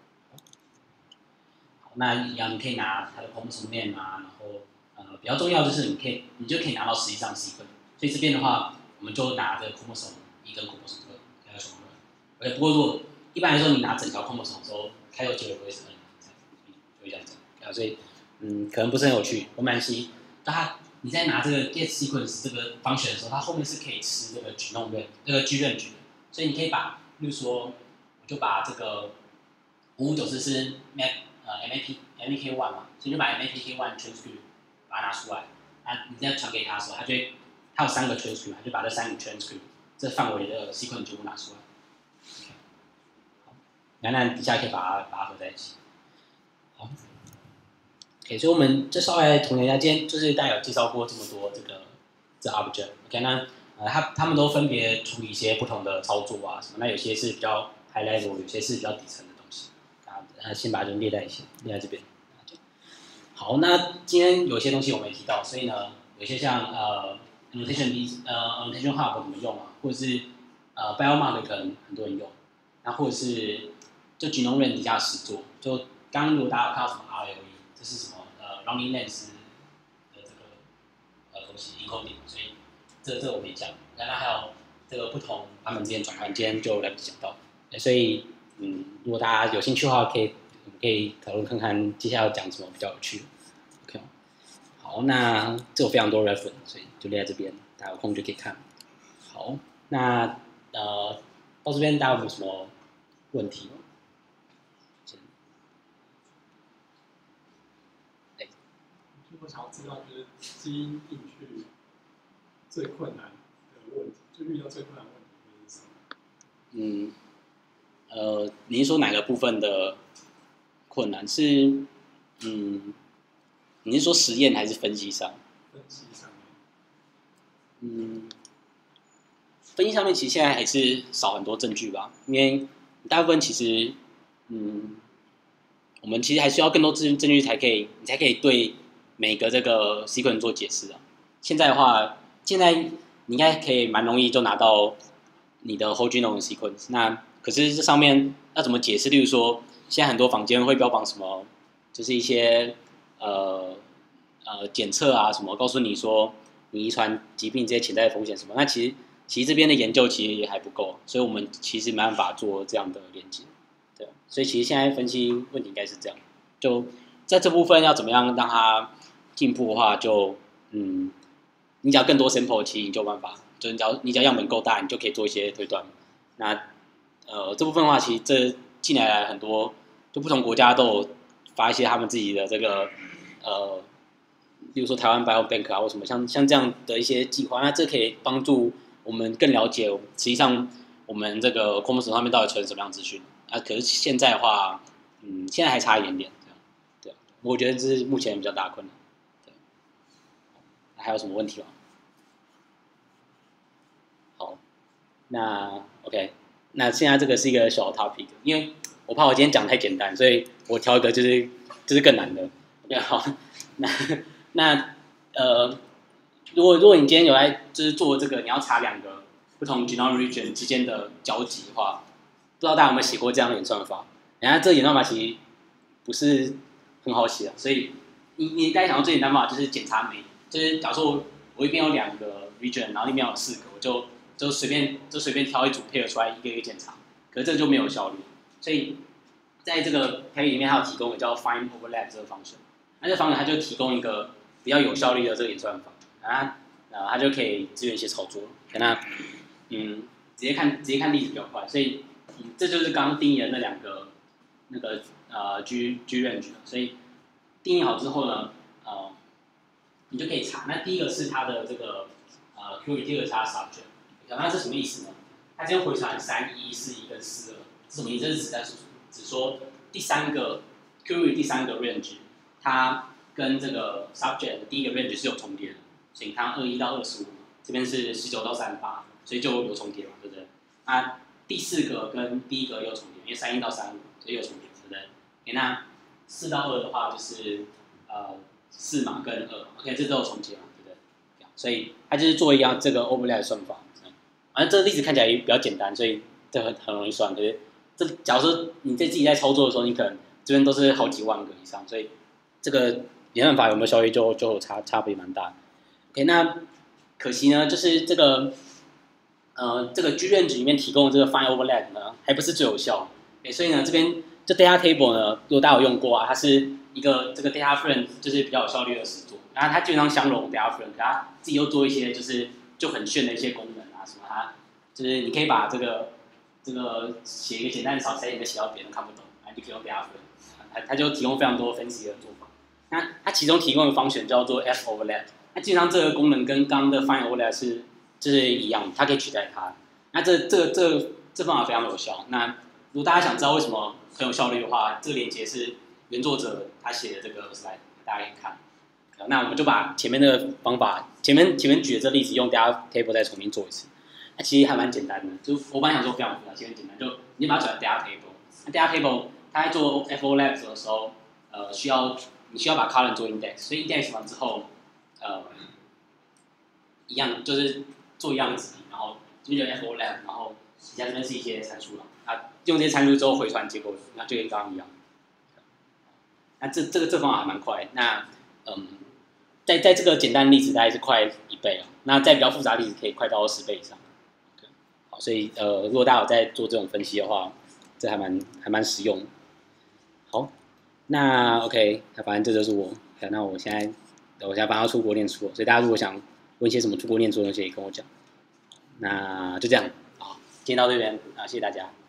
那一樣，你可以拿它的 chromosome name 啊，然後呃比較重要就是你可以你就可以拿到實際上 sequence， 所以這邊的話，我們就拿這個 chromosome 一跟 chromosome 二開頭全部。OK， 不過如果一般來說你拿整條 chromosome 的時候，開頭結尾會是 n， 這樣就會這樣子。啊，所以嗯可能不是很有趣，沒關係。它你在拿這個 get sequence 這個 function 的時候，它後面是可以吃這個 genome 這個 G range 的，所以你可以把，例如說我就把這個五五九四是 map。呃 M A P M A K 一 嘛，所以就把 M A P K 一 transcript 把它拿出来，那你再傳給他的時候，他就會，他有三個 transcript， 就把這三個 transcript 這範圍的 sequence 全部拿出來。好，然後底下可以把它把它合在一起。好 ，OK， 所以我們就稍微來統計一下，今天就是大家有介紹過這麼多這個這 object，OK， 那呃他他們都分別處理一些不同的操作啊什麼，那有些是比較 high level， 有些是比較底層的。先把人列在一起，列在這邊。好，那今天有些東西我沒提到，所以呢，有些像呃 Annotation 呃 Annotation Hub 怎麼用啊，或者是呃 Biomark 可能很多人用，那或者是就 GenomicRanges 底下實作，就剛剛如果大家有看到什麼 R L E， 這是什麼呃 Running Length 的這個呃東西 encoding， 所以這這個我沒講。然後還有這個不同版本之間轉換，今天就來不及講到，所以。嗯，如果大家有興趣的話，可以我們可以討論看看接下來要講什麼比較有趣。OK， 好，那這有非常多 reference， 所以就列在這邊，大家有空就可以看。好，那呃到這邊大家有沒有什麼問題？哎， 我想要知道就是基因定序最困難的問題，就遇到最困難的問題是什麼？ 嗯。呃，你是說哪個部分的困難？是，嗯，你是說實驗還是分析上？ 分析上面。 嗯，分析上面其實現在還是少很多證據吧，因為大部分其實，嗯，我們其實還需要更多證證據才可以，你才可以對每個這個 sequence 做解釋啊。現在的話，現在你應該可以蠻容易就拿到你的 whole genome sequence，那可是這上面要怎麼解釋？例如說，現在很多坊間會標榜什麼，就是一些呃呃檢測啊什麼，告訴你說你遺傳疾病這些潛在的風險什麼。那其實其實這邊的研究其實也還不夠，所以我們其實沒辦法做這樣的連接。對，所以其實現在分析問題應該是這樣。就在這部分要怎麼樣讓它進步的話，就嗯，你只要更多 sample，其實你就有辦法。就你只要你只要樣本夠大，你就可以做一些推斷。 那呃这部分的话，其实这近年来很多就不同国家都有发一些他们自己的这个呃，比如说台湾 Biobank 啊或什么像像这样的一些计划，那这可以帮助我们更了解实际上我们这个 chromosome 上面到底存什么样资讯啊。可是现在的话，嗯，现在还差一点点，这样对，我觉得这是目前比较大的困难。对，还有什么问题吗？好，那 OK， 那现在这个是一个小 topic， 因为我怕我今天讲太简单，所以我挑一个就是就是更难的。对，好，那那呃，如果如果你今天有来就是做这个，你要查两个不同 genome region 之间的交集的话，不知道大家有没有写过这样的演算法？然后这个演算法其实不是很好写，所以你你大家想到最简单嘛，就是检查酶，就是假如说我一边有两个 region， 然后里面有四个，我就就随便就随便挑一组配合出来一个一个检查，可是这就没有效率。所以在这个 paper 里面，它有提供一个叫 find overlap 这个方式，那这方式它就提供一个比较有效率的这个演算法，啊，呃，它就可以支援一些操作。那嗯，直接看直接看例子比较快，所以、嗯、这就是刚刚定义的那两个那个呃 G G range， 所以定义好之后呢，呃，你就可以查。那第一个是它的这个呃 query， 第二个是它的 subject。那这什么意思呢？它今天回传三一四一跟四二，这什么意思？这是指在指说第三个 query 第三个 range， 它跟这个 subject 的第一个 range 是有重叠的，所以它二一到二十五，这边是十九到三十八，所以就有重叠嘛，对不对？那第四个跟第一个也有重叠，因为三一到三五，所以有重叠，对不对？okay, 那四到二的话就是呃四嘛跟二 ，OK， 这都有重叠嘛，对不对？所以它就是做一样这个 overlap 的算法。反正这个例子看起来比较简单，所以这很很容易算。可是这假如说你在自己在操作的时候，你可能这边都是好几万个以上，所以这个演算法有没有效率就就差差别蛮大的。OK， 那可惜呢，就是这个呃这个 G range 里面提供的这个 find overlap 呢，还不是最有效。Okay， 所以呢，这边这 data table 呢，如果大家有用过啊，它是一个这个 data frame 就是比较有效率的实作，然后它基本上相容 data frame， 可它自己又做一些就是就很炫的一些功能。什么它就是你可以把这个这个写一个简单的少塞，你就写到别人看不懂，然后你就可以用 data frame， 它它就提供非常多分析的做法。那它其中提供的方选叫做 F overlap， 那基本上这个功能跟刚刚的 find overlap 是就是一样，它可以取代它。那这这个这个这方法非常有效。那如果大家想知道为什么很有效率的话，这个连接是原作者他写的这个 slide， 大家可以看。那我们就把前面的方法，前面前面举的这个例子用 data table 再重新做一次。那其实还蛮简单的，就我本来想说非常复杂，其实很简单，就你把它转成 data table。那 data table 它在做 F overlap 的时候，呃，需要你需要把 column 做 index， 所以 index 完之后，呃，一样就是做一样的子题，然后就有 F overlap， 然后底下这边是一些参数了，啊，用这些参数之后回传结果，那就跟刚刚一样。那这这个这方法还蛮快，那嗯。在在这个简单的例子大概是快一倍啊，那在比较复杂的例子可以快到十倍以上。好，所以呃，如果大家有在做这种分析的话，这还蛮还蛮实用的。好，那 OK， 那反正这就是我。那我现在我现在马上要出国念书了，所以大家如果想问一些什么出国念书的东西，也跟我讲。那就这样，好，今天到这边啊，谢谢大家。